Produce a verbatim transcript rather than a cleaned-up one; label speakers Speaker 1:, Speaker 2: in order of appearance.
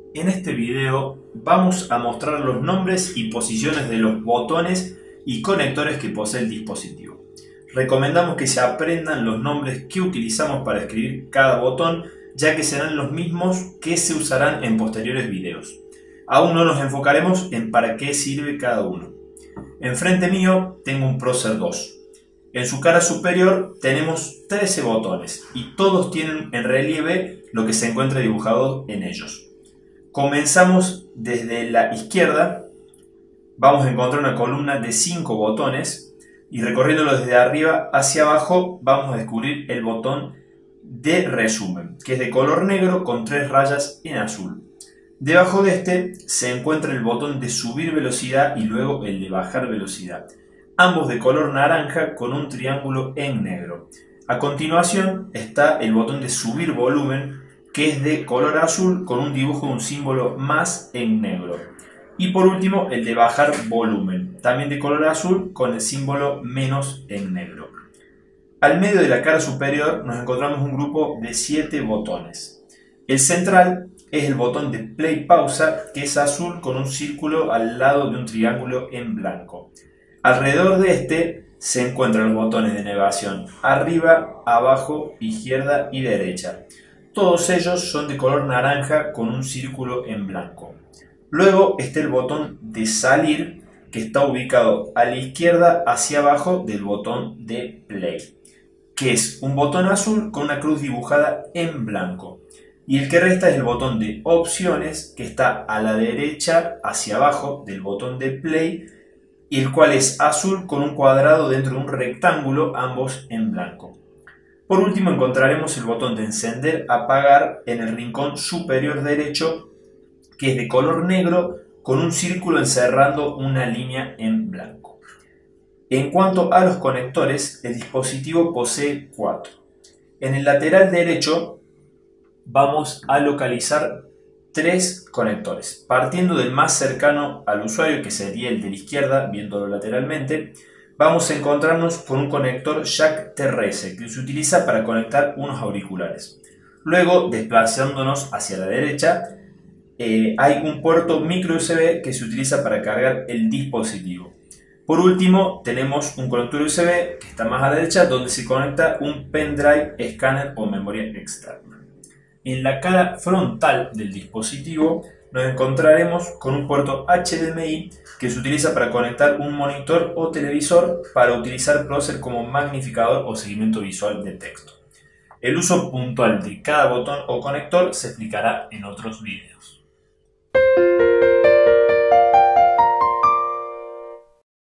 Speaker 1: En este video vamos a mostrar los nombres y posiciones de los botones y conectores que posee el dispositivo. Recomendamos que se aprendan los nombres que utilizamos para escribir cada botón, ya que serán los mismos que se usarán en posteriores videos. Aún no nos enfocaremos en para qué sirve cada uno. Enfrente mío tengo un Prócer dos. En su cara superior tenemos trece botones y todos tienen en relieve lo que se encuentra dibujado en ellos. Comenzamos desde la izquierda, vamos a encontrar una columna de cinco botones y recorriéndolo desde arriba hacia abajo vamos a descubrir el botón de resumen, que es de color negro con tres rayas en azul. Debajo de este se encuentra el botón de subir velocidad y luego el de bajar velocidad, ambos de color naranja con un triángulo en negro. A continuación está el botón de subir volumen, que es de color azul con un dibujo de un símbolo más en negro. Y por último el de bajar volumen, también de color azul con el símbolo menos en negro. Al medio de la cara superior nos encontramos un grupo de siete botones. El central es el botón de play pausa, que es azul con un círculo al lado de un triángulo en blanco. Alrededor de este se encuentran los botones de navegación arriba, abajo, izquierda y derecha. Todos ellos son de color naranja con un círculo en blanco. Luego está el botón de salir, que está ubicado a la izquierda hacia abajo del botón de play, que es un botón azul con una cruz dibujada en blanco. Y el que resta es el botón de opciones, que está a la derecha hacia abajo del botón de play, y el cual es azul con un cuadrado dentro de un rectángulo, ambos en blanco. Por último encontraremos el botón de encender, apagar en el rincón superior derecho, que es de color negro con un círculo encerrando una línea en blanco. En cuanto a los conectores, el dispositivo posee cuatro. En el lateral derecho vamos a localizar tres conectores, partiendo del más cercano al usuario, que sería el de la izquierda, viéndolo lateralmente. Vamos a encontrarnos con un conector jack T R S que se utiliza para conectar unos auriculares. Luego, desplazándonos hacia la derecha, eh, hay un puerto micro U S B que se utiliza para cargar el dispositivo. Por último, tenemos un conector U S B que está más a la derecha, donde se conecta un pendrive, escáner o memoria externa. En la cara frontal del dispositivo nos encontraremos con un puerto H D M I que se utiliza para conectar un monitor o televisor para utilizar Prócer como magnificador o seguimiento visual de texto. El uso puntual de cada botón o conector se explicará en otros videos.